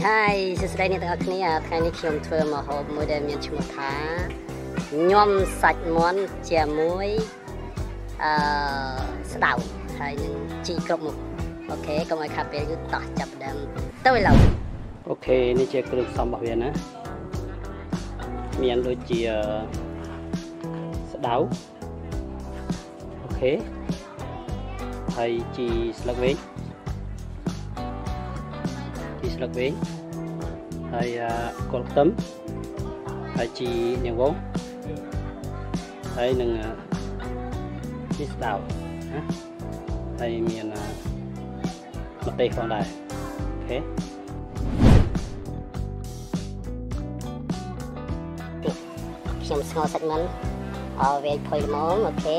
Hai, sesudah ini tengah niថ្ងៃនេះខ្ញុំធ្វើម្ហូបមួយដែលមានឈ្មោះថាញ៉ាំសាច់មាន់ជាមួយស្ដៅហើយនឹងជីគ្រប់មុខអូខេកុំឲ្យខាតពេលគឺតោះចាប់ដើមទៅឡើយអូខេនេះជាគ្រឿងផ្សំរបស់វាណាមានដូចជាស្ដៅអូខេហើយជីស្លឹកវែងស្លឹកវែងហើយគល់ខ្ទឹមហើយជីនាងវងហើយនឹងជីស្ដៅណាហើយមានម្ទេសផងដែរអូខេខ្ញុំស្ងោរសាច់មាន់ឲ្យវាផុយល្មមអូខេ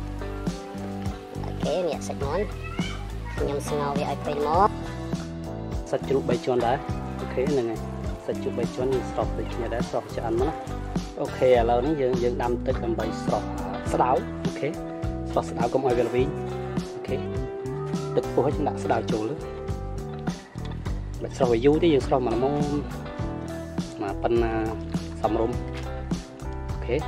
នេះសាច់មាន់ខ្ញុំស្ងោរវាឲ្យផុយល្មមសាច់ជ្រូក3ជាន់ដែរអូខេហ្នឹងហើយសាច់ជ្រូក3ជាន់យើងស្រោបដូចគ្នាដែរស្រោបឆ្អិនមកណាអូខេឥឡូវនេះយើងដាំទឹកដើម្បីស្រោបស្ដៅអូខេស្រោបស្ដៅកុំឲ្យវាល្វីងអូខេទឹកពុះឲ្យដាក់ស្ដៅចូលមិនស្រោបឲ្យយូរទេយើងស្រោបមកល្មមមកប៉ុណ្ណាសមរម្យអូខេ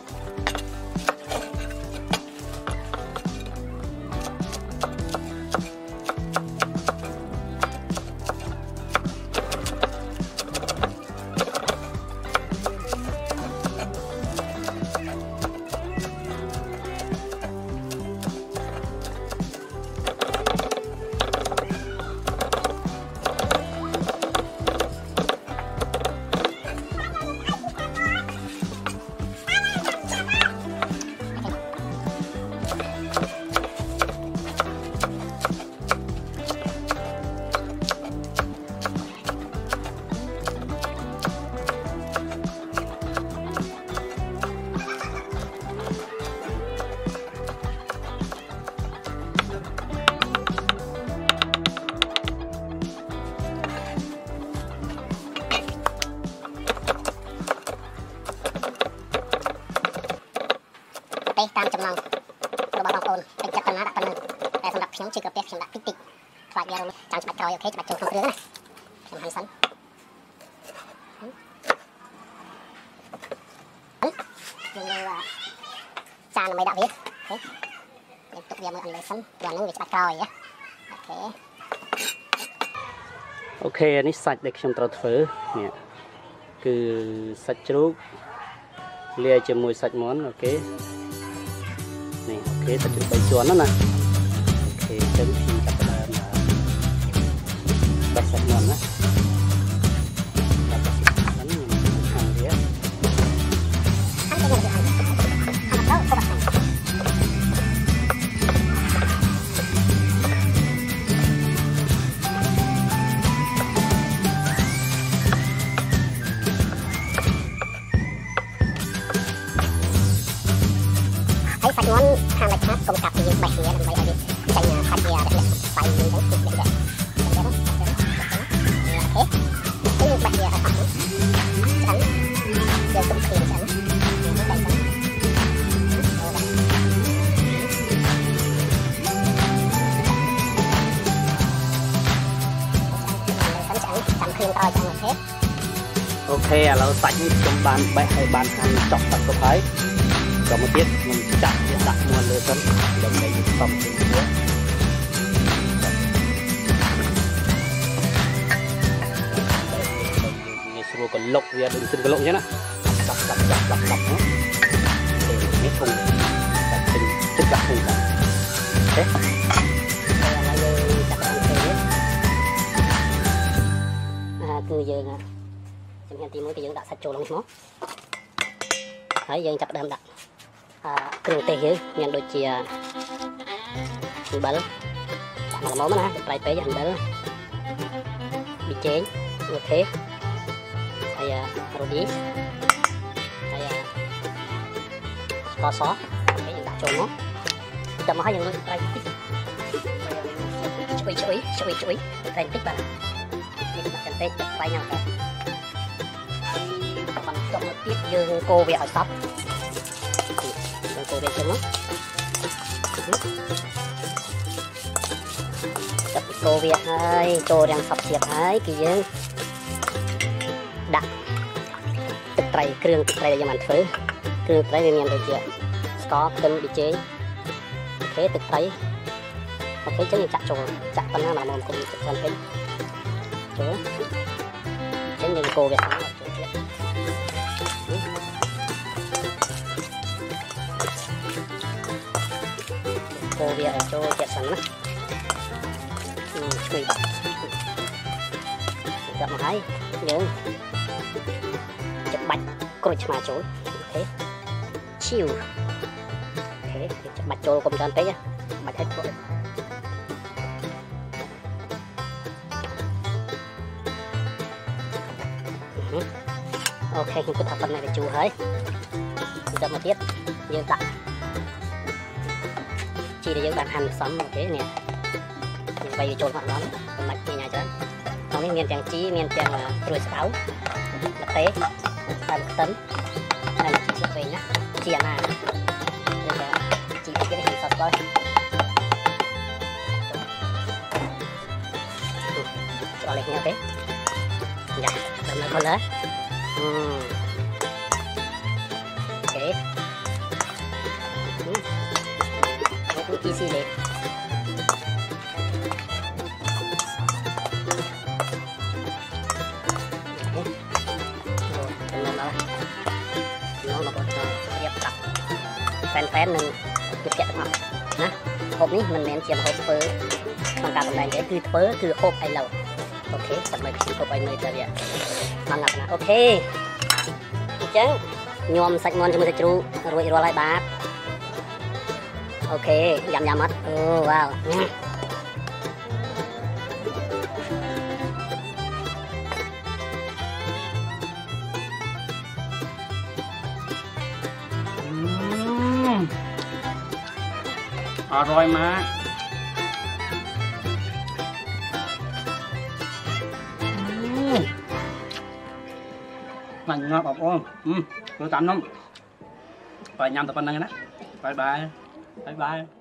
តាមចំណងរបស់បងប្អូនពេញចិត្តប៉ុណ្ណាដាក់ប៉ុណ្ណឹងតែសម្រាប់ខ្ញុំជាកាពះខ្ញុំដាក់តិចតិចខ្លាចវារំចាំច្បាច់ក្រោយអូខេច្បាច់ចូលក្នុងគ្រឿងណាខ្ញុំហាន់សិនយើងលើចានដើម្បីដាក់វាអូខេយើងទុកវាមួយអន្លើសិនព្រោះហ្នឹងវាច្បាច់ក្រោយអូខេនេះសាច់ដែលខ្ញុំត្រូវធ្វើនេះគឺសាច់ជ្រូកលាយជាមួយសាច់មាន់អូខេនេះអូខេសាច់ជ្រូក3ជាន់ណាអូខេចឹងខ្ញុំចាប់ផ្ដើមដាក់សាច់មាន់ណាដាក់សាច់មាន់ខ្ញុំខាងវាសាច់មាន់ខាងលិចខាត់កុំកាត់ពីយើងបេះវាដើម្បីឲ្យវាចេញសាច់វារលាក់ស្បៃវិញទៅទឹកលាក់អូខេគឺបេះវាឲ្យអស់ហ្នឹងឆ្អិនយើងទុកគ្រឿងឆ្អិនយើងបេះទៅចាំគ្រឿងក្រោយចឹងអូខេឥឡូវសាច់នេះខ្ញុំបានបេះឲ្យបានខាងចប់បាត់ទៅហើយក៏មកទៀតខ្ញុំចាក់វាដាក់មាន់លើសិនដើម្បីវាស្បំទៅវាងាយស្រួលកលុកវាដូចសិនកលុកអញ្ចឹងណាដាក់នេះធុងដាក់ពេញទឹកដាក់ធុងទៅអូខេហើយឥឡូវយើងចាប់ដាក់ទៅគឺយើងជំហានទី1គឺយើងដាក់សាច់ចូលក្នុងឈ្មោះហើយយើងចាប់ដើមដាក់គ្រឿងទេសយើងមានដូចជាអំបិលដាក់មកល្មមណាប្រៃពេកអំបិលប៊ីចេងអូខេហើយរ៉ូឌីហើយស្ករសអូខេយើងដាក់ចូលមកចាំមកឲ្យយើងលុយប្រៃតិចជួយប្រៃតិចបាទនេះដាក់ចន្ទពេកប្រៃញ៉ាំទៅបន្ទាប់មកទៀតយើងកូរវាឲ្យសព្វកូរវាចឹងមកចាប់កូរវាហើយចូលរាំងសពទៀតហើយគឺយើងត្រីគ្រឿងទឹកត្រីដែលយើងបានធ្វើគ្រឿងត្រីវាមានដូចជាស្ករខ្ទឹមប៊ីចេងអូខេទឹកត្រីអូខេចឹងយើងចាក់ចូលចាក់ប៉ុណ្ណាមកគុំចាក់សិនពេកចូលចឹងយើងកូរវាxongចូលទៀតកូរវាឲ្យចូលទៀតសិនណាឈ្ងុយបាត់ចាប់មកហើយយើងច្បាច់ក្រូចឆ្មាចូលអូខេឈៀវអូខេច្បាច់ចូលកុំច្រើនពេកបាច់ឲ្យព្រោះអូខេខ្ញុំគិតថាប៉ុណ្ណេះវាជូរហើយចាប់មកទៀតយើងដាក់ជីដែលយើងបានហាន់ផ្សំអូខេនេះយើងបាយវាចូលមកដល់ប៉ុន្តែញ៉ាំច្រើនក្នុងនេះមានទាំងជីមានទាំងត្រួយស្កៅម្ទេសដើមខ្ទឹមហើយជីស្លឹកវិញណាជីអាណាជីទៀតនេះសតដល់ចូលលេខនេះអូខេយ៉ាដល់នៅផងដែរអូខេeasy เลยแฟนๆหนึ่งคือแกะทั้งหมดนะhộpนี้มันแมนเชียม hộp เฟอร์มันการทำอะไรเนี่ยคือเฟอร์คือ hộp ไอเราโอเคจับไปคือ hộp ไอเนยจะเนี่ยมันหนักนะโอเคจังยอมสักมอนจะมือจะจูรวยอะไรบาทโอเคยำมัดโอ้ว้าวอร่อยมากมันงอบอบอ้อมดูตามน้องไปยำแต่ปันนึงนะบายบาย